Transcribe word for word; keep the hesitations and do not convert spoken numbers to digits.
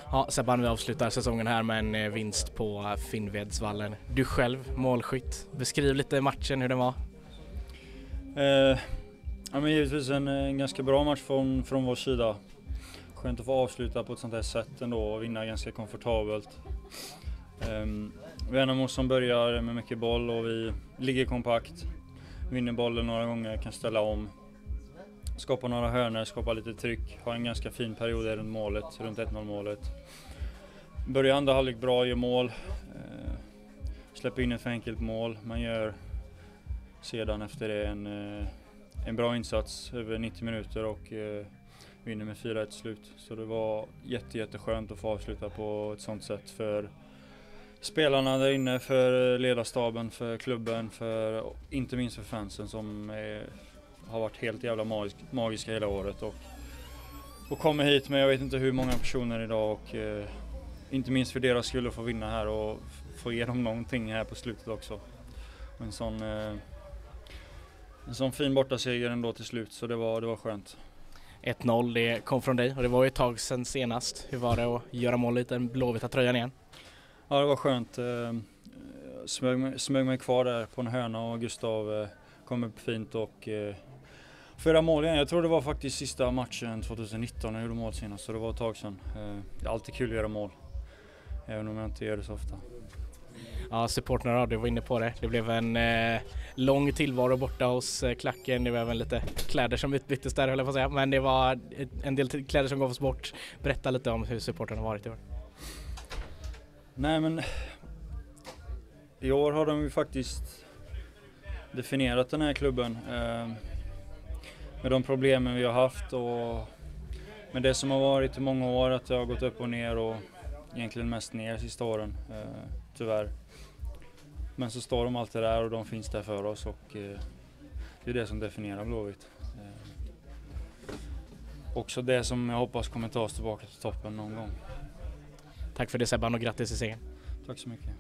Ja, Sebban, vi avslutar säsongen här med en eh, vinst på Finnvedsvallen. Du själv, målskytt. Beskriv lite matchen, hur den var. Eh, ja, men givetvis en, en ganska bra match från, från vår sida. Skönt att få avsluta på ett sånt här sätt ändå och vinna ganska komfortabelt. Eh, Värnamo som börjar med mycket boll och vi ligger kompakt. Vinner bollen några gånger, kan ställa om. Skapa några hörnor, skapa lite tryck. Har en ganska fin period runt målet, runt ett noll målet. Börjar andra halvlek bra, gör mål. Eh, släpper in ett för enkelt mål. Man gör sedan efter det en, en bra insats över nittio minuter och eh, vinner med fyra ett slut. Så det var jätte, jätteskönt att få avsluta på ett sånt sätt för spelarna där inne, för ledarstaben, för klubben, för inte minst för fansen som är, har varit helt jävla magisk, magiska hela året. Och, och kommer hit med jag vet inte hur många personer idag och eh, inte minst för deras skull att få vinna här och få ge dem någonting här på slutet också. Och en sån, eh, en sån fin bortaseger ändå till slut, så det var, det var skönt. ett noll, det kom från dig och det var ju ett tag sedan senast. Hur var det att göra mål i den blåvita tröjan igen? Ja, det var skönt. Eh, smög, mig, smög mig kvar där på en hörna och Gustav eh, kom upp fint och eh, förra mål igen. Jag tror det var faktiskt sista matchen tjugonitton när jag gjorde mål senast, så det var ett tag sedan. Eh, det är alltid kul att göra mål, även om jag inte gör det så ofta. Ja, supportrarna, du var inne på det. Det blev en eh, lång tillvaro borta hos eh, klacken. Det var även lite kläder som utbyttes där, höll jag på att säga. Men det var en del kläder som gavs bort. Berätta lite om hur supportrarna har varit i år. Nej, men i år har de ju faktiskt definierat den här klubben eh, med de problemen vi har haft och med det som har varit i många år, att det har gått upp och ner och egentligen mest ner sista åren, eh, tyvärr. Men så står de alltid där och de finns där för oss och eh, det är det som definierar Blåvitt. Eh, också det som jag hoppas kommer ta oss tillbaka till toppen någon gång. Tack för det, Sebban, och grattis i segern. Tack så mycket.